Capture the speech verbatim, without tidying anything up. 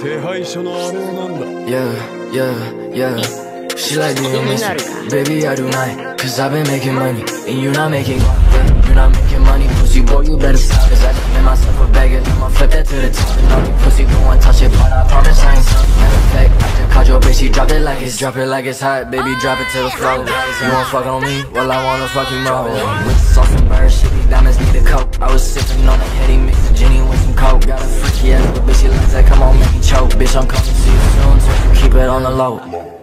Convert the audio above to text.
Yeah, yeah, yeah. She like, do you miss me? Baby, I do not. Cause I've been making money, and you not making yeah, you not making money, pussy boy, you better stop. Cause I just made myself a bag it, I'ma flip that to the top. And all you pussy go and touch it, but I promise I ain't something. Matter of fact, I just called your bitch, she drop it like it's Drop it like it's hot, baby, drop it to the floor. You wanna fuck on me? Well, I wanna fuck you more. With the sauce and bird, shit, these diamonds need a coat. I was sipping on a heady mix of Jenny with some coke. Got a freaky ass, but bitch, she likes that, come on, make me choke. Bitch, I'm coming to see you soon, so keep it on the low.